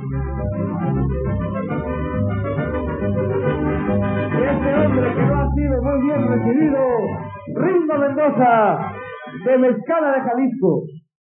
Este hombre que no ha sido muy bien recibido, Ringo Mendoza, de Mezcala de Jalisco.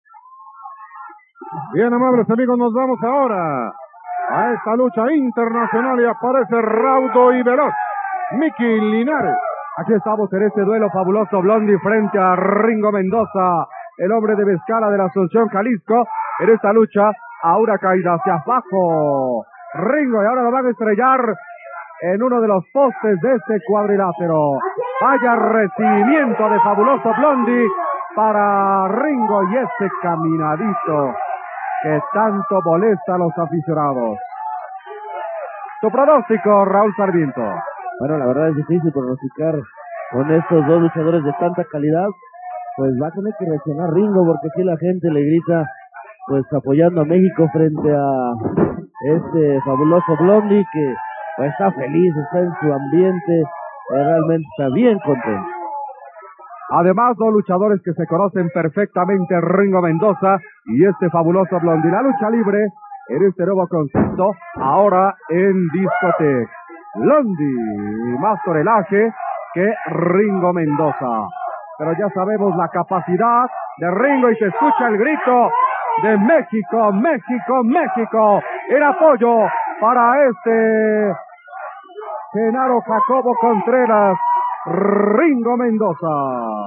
Bien, amables amigos, nos vamos ahora a esta lucha internacional y aparece raudo y veloz Miki Linares. Aquí estamos en este duelo fabuloso Blondi frente a Ringo Mendoza, el hombre de Mezcala de la Asunción Jalisco. En esta lucha, ahora caída hacia abajo Ringo, y ahora lo van a estrellar en uno de los postes de este cuadrilátero. Vaya recibimiento de fabuloso Blondi para Ringo y este caminadito que tanto molesta a los aficionados. Tu pronóstico, Raúl Sarmiento. Bueno, la verdad es difícil pronosticar con estos dos luchadores de tanta calidad. Pues va a tener que reaccionar Ringo, porque si la gente le grita, pues apoyando a México frente a este fabuloso Blondi, que pues está feliz, está en su ambiente, realmente está bien contento. Además, dos luchadores que se conocen perfectamente, Ringo Mendoza y este fabuloso Blondi. La lucha libre en este nuevo concepto, ahora en discoteca. Blondi, más tonelaje que Ringo Mendoza. Pero ya sabemos la capacidad de Ringo y se escucha el grito de México, México, México, en apoyo para este Genaro Jacobo Contreras, Ringo Mendoza.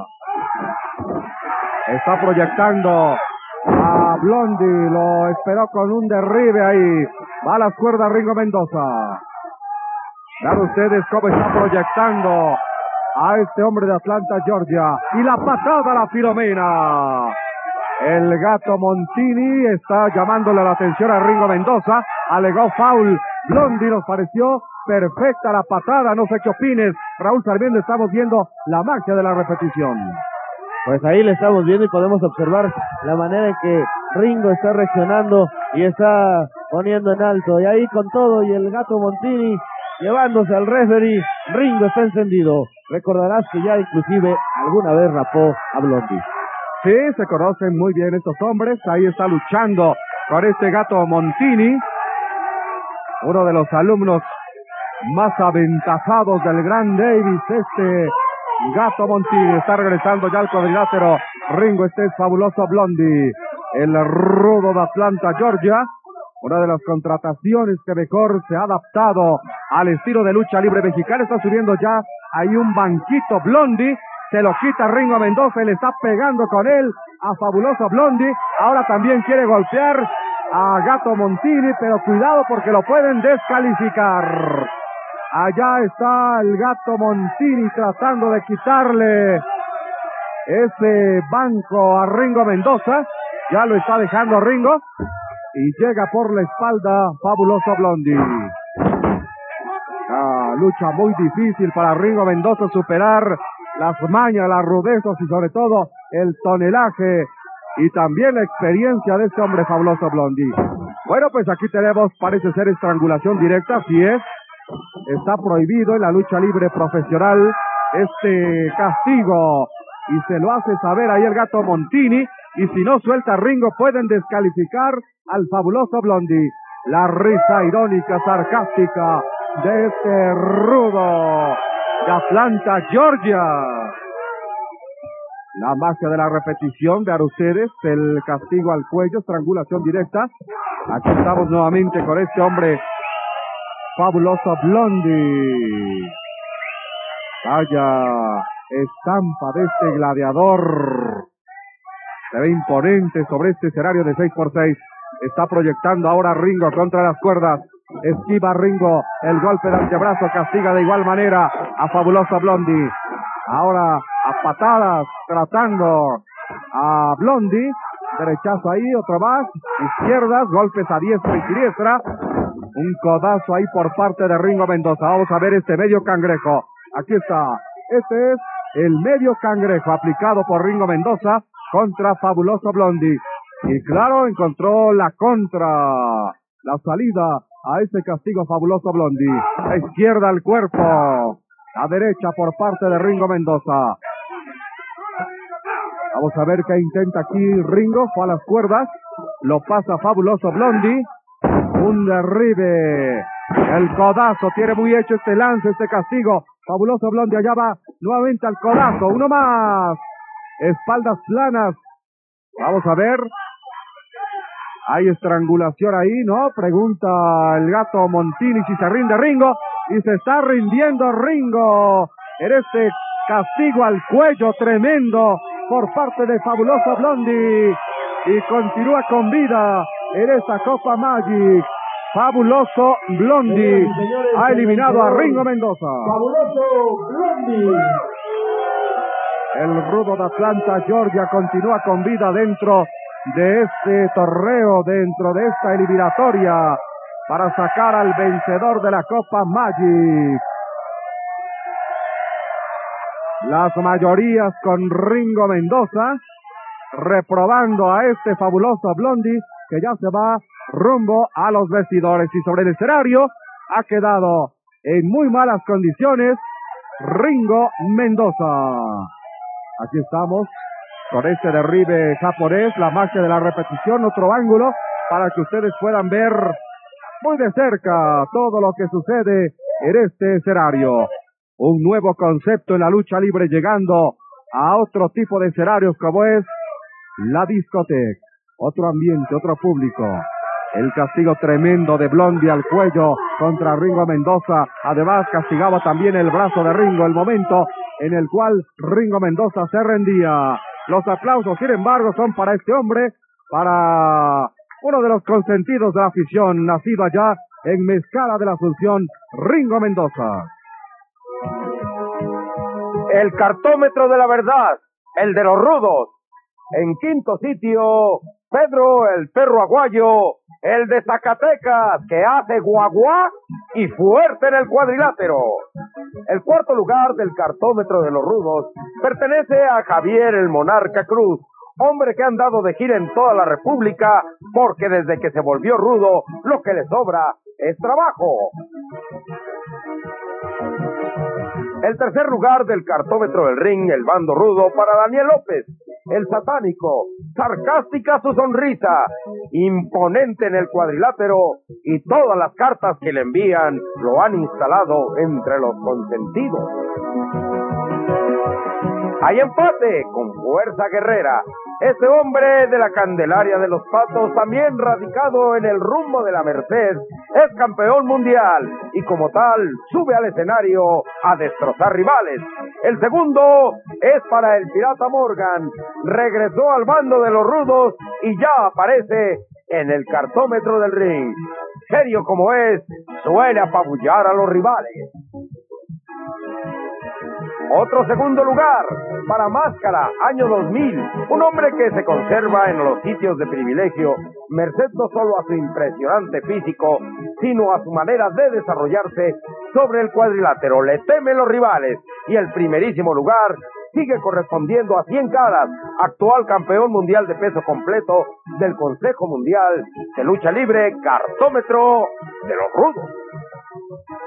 Está proyectando a Blondi, lo esperó con un derribe ahí. Va a las cuerdas Ringo Mendoza. Vean ustedes cómo está proyectando a este hombre de Atlanta, Georgia. Y la patada a la Filomena. El Gato Montini está llamándole la atención a Ringo Mendoza. Alegó foul. Blondi, nos pareció perfecta la patada. No sé qué opines, Raúl Sarmiento. Estamos viendo la magia de la repetición. Pues ahí le estamos viendo y podemos observar la manera en que Ringo está reaccionando y está poniendo en alto. Y ahí con todo, y el Gato Montini llevándose al referee. Ringo está encendido. Recordarás que ya inclusive alguna vez rapó a Blondi. Sí, se conocen muy bien estos hombres. Ahí está luchando con este Gato Montini, uno de los alumnos más aventajados del Gran Davis. Este Gato Montini está regresando ya al cuadrilátero. Ringo, este es fabuloso Blondi, el rudo de Atlanta, Georgia. Una de las contrataciones que mejor se ha adaptado al estilo de lucha libre mexicana. Está subiendo ya ahí un banquito Blondi. Se lo quita Ringo Mendoza y le está pegando con él a fabuloso Blondi. Ahora también quiere golpear a Gato Montini, pero cuidado porque lo pueden descalificar. Allá está el Gato Montini tratando de quitarle ese banco a Ringo Mendoza. Ya lo está dejando Ringo. Y llega por la espalda fabuloso Blondi. Lucha muy difícil para Ringo Mendoza superar las mañas, las rudezas y sobre todo el tonelaje y también la experiencia de este hombre fabuloso Blondi. Bueno, pues aquí tenemos, parece ser estrangulación directa, así es. Está prohibido en la lucha libre profesional este castigo y se lo hace saber ahí el Gato Montini. Y si no suelta a Ringo, pueden descalificar al fabuloso Blondi. La risa irónica, sarcástica de este rudo de Atlanta, Georgia. La magia de la repetición, vean ustedes, el castigo al cuello, estrangulación directa. Aquí estamos nuevamente con este hombre fabuloso Blondi. Vaya estampa de este gladiador. Se ve imponente sobre este escenario de 6x6. Está proyectando ahora Ringo contra las cuerdas. Esquiva Ringo el golpe de antebrazo, castiga de igual manera a fabuloso Blondi. Ahora a patadas tratando a Blondi. Derechazo ahí, otro más. Izquierdas, golpes a diestra y siniestra. Un codazo ahí por parte de Ringo Mendoza. Vamos a ver este medio cangrejo. Aquí está. Este es el medio cangrejo aplicado por Ringo Mendoza contra fabuloso Blondi. Y claro, encontró la contra, la salida a ese castigo fabuloso Blondi. La izquierda al cuerpo, la derecha por parte de Ringo Mendoza. Vamos a ver qué intenta aquí Ringo. Fue a las cuerdas, lo pasa fabuloso Blondi. Un derribe. El codazo. Tiene muy hecho este lance, este castigo. Fabuloso Blondie. Allá va nuevamente al codazo. Uno más. Espaldas planas. Vamos a ver. Hay estrangulación ahí, ¿no? Pregunta el gato Montini si se rinde Ringo. Y se está rindiendo Ringo en este castigo al cuello tremendo por parte de Fabuloso Blondie. Y continúa con vida en esta Copa Magic. Fabuloso Blondie ha eliminado a Ringo Mendoza. Fabuloso Blondie. El rudo de Atlanta, Georgia, continúa con vida dentro de este torneo, dentro de esta eliminatoria, para sacar al vencedor de la Copa Magic. Las mayorías con Ringo Mendoza, reprobando a este Fabuloso Blondie, que ya se va rumbo a los vestidores. Y sobre el escenario ha quedado en muy malas condiciones Ringo Mendoza. Aquí estamos con este derribe japonés, la magia de la repetición, otro ángulo para que ustedes puedan ver muy de cerca todo lo que sucede en este escenario. Un nuevo concepto en la lucha libre, llegando a otro tipo de escenarios como es la discoteca. Otro ambiente, otro público. El castigo tremendo de Blondie al cuello contra Ringo Mendoza. Además castigaba también el brazo de Ringo, el momento en el cual Ringo Mendoza se rendía. Los aplausos, sin embargo, son para este hombre, para uno de los consentidos de la afición, nacido allá en Mezcala de la Asunción, Ringo Mendoza. El cartómetro de la verdad, el de los rudos. En quinto sitio, Pedro el Perro Aguayo, el de Zacatecas, que hace guaguá y fuerte en el cuadrilátero. El cuarto lugar del cartómetro de los rudos pertenece a Javier el Monarca Cruz, hombre que ha andado de gira en toda la República, porque desde que se volvió rudo, lo que le sobra es trabajo. El tercer lugar del cartómetro del ring, el bando rudo, para Daniel López, el satánico, sarcástica su sonrisa, imponente en el cuadrilátero, y todas las cartas que le envían lo han instalado entre los consentidos. Hay empate con fuerza guerrera. Este hombre de la Candelaria de los Patos, también radicado en el rumbo de la Merced, es campeón mundial y como tal sube al escenario a destrozar rivales. El segundo es para el Pirata Morgan. Regresó al bando de los rudos y ya aparece en el cartómetro del ring. Serio como es, suele apabullar a los rivales. Otro segundo lugar para Máscara, año 2000, un hombre que se conserva en los sitios de privilegio, merced no solo a su impresionante físico, sino a su manera de desarrollarse sobre el cuadrilátero. Le temen los rivales y el primerísimo lugar sigue correspondiendo a 100 caras, actual campeón mundial de peso completo del Consejo Mundial de Lucha Libre, cartómetro de los rudos.